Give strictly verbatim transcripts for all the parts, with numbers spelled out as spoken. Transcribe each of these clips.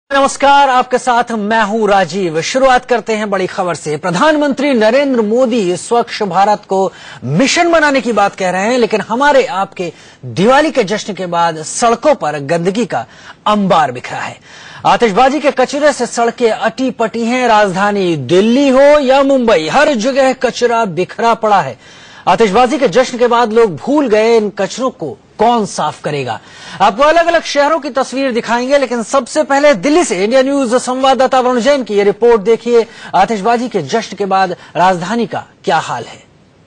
नमस्कार, आपके साथ मैं हूं राजीव। शुरुआत करते हैं बड़ी खबर से। प्रधानमंत्री नरेंद्र मोदी स्वच्छ भारत को मिशन बनाने की बात कह रहे हैं, लेकिन हमारे आपके दिवाली के जश्न के बाद सड़कों पर गंदगी का अंबार बिखरा है। आतिशबाजी के कचरे से सड़कें अटी पटी हैं। राजधानी दिल्ली हो या मुंबई, हर जगह कचरा बिखरा पड़ा है। आतिशबाजी के जश्न के बाद लोग भूल गए इन कचरों को कौन साफ करेगा। आपको अलग अलग शहरों की तस्वीर दिखाएंगे, लेकिन सबसे पहले दिल्ली से इंडिया न्यूज संवाददाता वरुण जैन की ये रिपोर्ट देखिए। आतिशबाजी के जश्न के बाद राजधानी का क्या हाल है।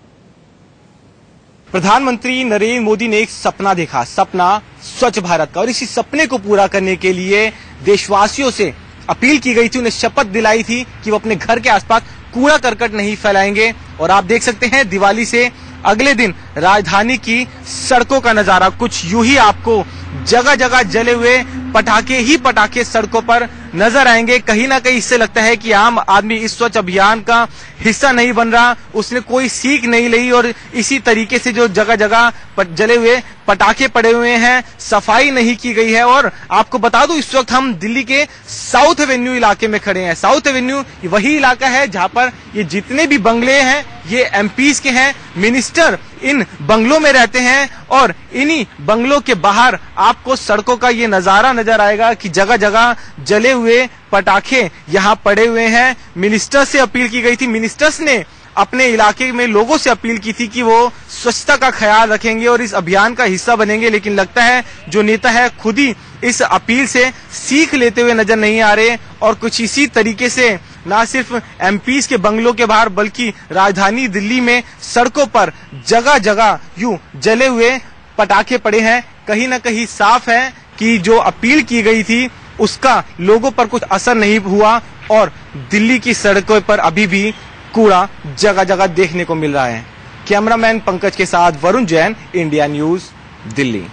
प्रधानमंत्री नरेंद्र मोदी ने एक सपना देखा, सपना स्वच्छ भारत का, और इसी सपने को पूरा करने के लिए देशवासियों से अपील की गई थी, उन्हें शपथ दिलाई थी कि वो अपने घर के आसपास कूड़ा करकट नहीं फैलाएंगे। और आप देख सकते हैं दिवाली से अगले दिन राजधानी की सड़कों का नजारा कुछ यूं ही आपको जगह जगह जले हुए पटाखे ही पटाखे सड़कों पर नजर आएंगे। कहीं ना कहीं इससे लगता है कि आम आदमी इस स्वच्छ अभियान का हिस्सा नहीं बन रहा, उसने कोई सीख नहीं ली, और इसी तरीके से जो जगह जगह जले हुए पटाखे पड़े हुए हैं, सफाई नहीं की गई है। और आपको बता दूं, इस वक्त हम दिल्ली के साउथ एवेन्यू इलाके में खड़े हैं। साउथ एवेन्यू वही इलाका है जहां पर ये जितने भी बंगले हैं ये एमपीज के हैं। मिनिस्टर इन बंगलों में रहते हैं, और इन्हीं बंगलों के बाहर आपको सड़कों का ये नजारा नजर आएगा कि जगह जगह जले हुए पटाखे यहाँ पड़े हुए हैं। मिनिस्टर से अपील की गई थी, मिनिस्टर्स ने अपने इलाके में लोगों से अपील की थी कि वो स्वच्छता का ख्याल रखेंगे और इस अभियान का हिस्सा बनेंगे, लेकिन लगता है जो नेता है खुद ही इस अपील से सीख लेते हुए नजर नहीं आ रहे। और कुछ इसी तरीके से न सिर्फ एमपीज के बंगलों के बाहर बल्कि राजधानी दिल्ली में सड़कों पर जगह जगह यूं जले हुए पटाखे पड़े हैं। कहीं ना कहीं साफ है कि जो अपील की गई थी उसका लोगों पर कुछ असर नहीं हुआ, और दिल्ली की सड़कों पर अभी भी कूड़ा जगह जगह देखने को मिल रहा है। कैमरामैन पंकज के साथ वरुण जैन, इंडिया न्यूज, दिल्ली।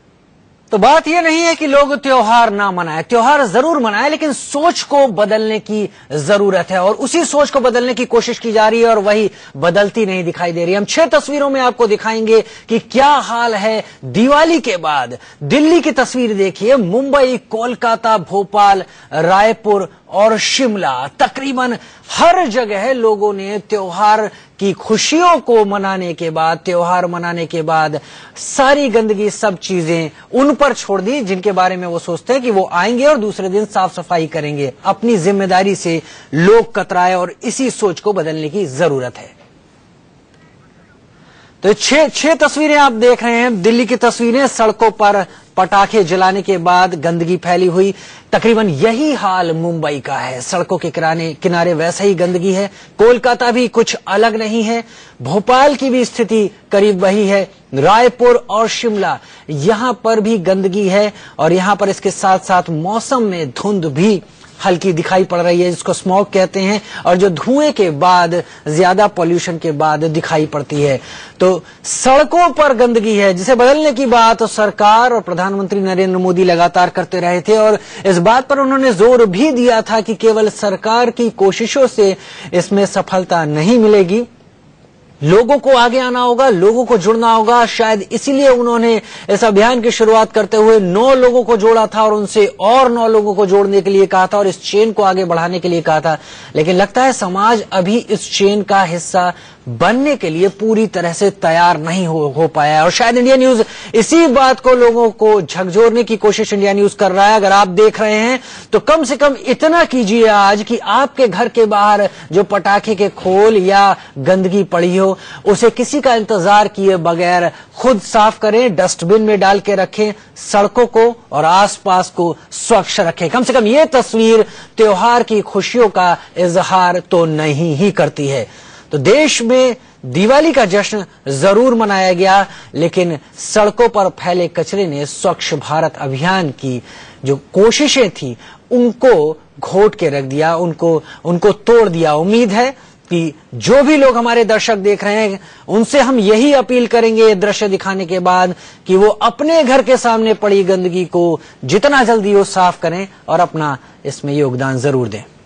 तो बात यह नहीं है कि लोग त्योहार ना मनाएं, त्योहार जरूर मनाएं, लेकिन सोच को बदलने की जरूरत है, और उसी सोच को बदलने की कोशिश की जा रही है, और वही बदलती नहीं दिखाई दे रही। हम छह तस्वीरों में आपको दिखाएंगे कि क्या हाल है दिवाली के बाद। दिल्ली की तस्वीर देखिए, मुंबई, कोलकाता, भोपाल, रायपुर और शिमला, तकरीबन हर जगह लोगों ने त्योहार की खुशियों को मनाने के बाद, त्योहार मनाने के बाद सारी गंदगी, सब चीजें उन पर छोड़ दी जिनके बारे में वो सोचते हैं कि वो आएंगे और दूसरे दिन साफ सफाई करेंगे। अपनी जिम्मेदारी से लोग कतराए, और इसी सोच को बदलने की जरूरत है। तो छह छह तस्वीरें आप देख रहे हैं, दिल्ली की तस्वीरें। सड़कों पर पटाखे जलाने के बाद गंदगी फैली हुई। तकरीबन यही हाल मुंबई का है, सड़कों के किनारे किनारे वैसा ही गंदगी है। कोलकाता भी कुछ अलग नहीं है, भोपाल की भी स्थिति करीब वही है। रायपुर और शिमला, यहां पर भी गंदगी है, और यहां पर इसके साथ साथ मौसम में धुंध भी हल्की दिखाई पड़ रही है, जिसको स्मॉग कहते हैं, और जो धुएं के बाद, ज्यादा पॉल्यूशन के बाद दिखाई पड़ती है। तो सड़कों पर गंदगी है, जिसे बदलने की बात तो सरकार और प्रधानमंत्री नरेंद्र मोदी लगातार करते रहे थे, और इस बात पर उन्होंने जोर भी दिया था कि केवल सरकार की कोशिशों से इसमें सफलता नहीं मिलेगी, लोगों को आगे आना होगा, लोगों को जुड़ना होगा। शायद इसीलिए उन्होंने इस अभियान की शुरुआत करते हुए नौ लोगों को जोड़ा था, और उनसे और नौ लोगों को जोड़ने के लिए कहा था, और इस चेन को आगे बढ़ाने के लिए कहा था। लेकिन लगता है समाज अभी इस चेन का हिस्सा बनने के लिए पूरी तरह से तैयार नहीं हो, हो पाया है, और शायद इंडिया न्यूज इसी बात को लोगों को झकझोरने की कोशिश इंडिया न्यूज कर रहा है। अगर आप देख रहे हैं तो कम से कम इतना कीजिए आज कि आपके घर के बाहर जो पटाखे के खोल या गंदगी पड़ी हो, उसे किसी का इंतजार किए बगैर खुद साफ करें, डस्टबिन में डाल के रखें, सड़कों को और आसपास को स्वच्छ रखें। कम से कम ये तस्वीर त्योहार की खुशियों का इजहार तो नहीं ही करती है। तो देश में दिवाली का जश्न जरूर मनाया गया, लेकिन सड़कों पर फैले कचरे ने स्वच्छ भारत अभियान की जो कोशिशें थी उनको घोट के रख दिया, उनको उनको तोड़ दिया। उम्मीद है कि जो भी लोग हमारे दर्शक देख रहे हैं उनसे हम यही अपील करेंगे दृश्य दिखाने के बाद कि वो अपने घर के सामने पड़ी गंदगी को जितना जल्दी हो साफ करें और अपना इसमें योगदान जरूर दें।